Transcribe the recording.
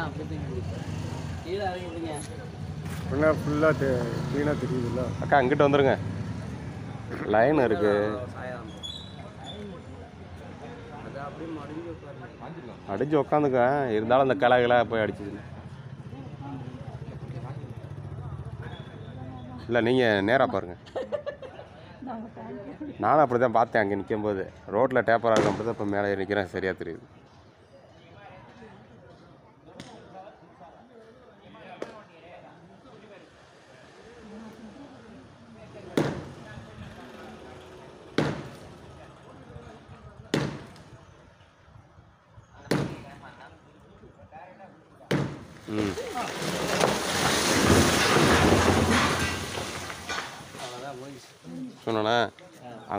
ஃபுல்லாக க்ளீனாக தெரியுதுல்ல. அக்கா அங்கிட்ட வந்துருங்க, லைன் இருக்கு. அடிச்சு உக்காந்துக்க, இருந்தாலும் அந்த கிளா போய் அடிச்சுது. இல்லை நீங்கள் நேராக பாருங்கள். நானும் அப்படி தான் பார்த்தேன் அங்கே நிற்கும் போது. ரோட்டில் டேப்பராக இருக்கும் அப்படி தான் இப்போ மேலே நிற்கிறேன், சரியாக தெரியுது.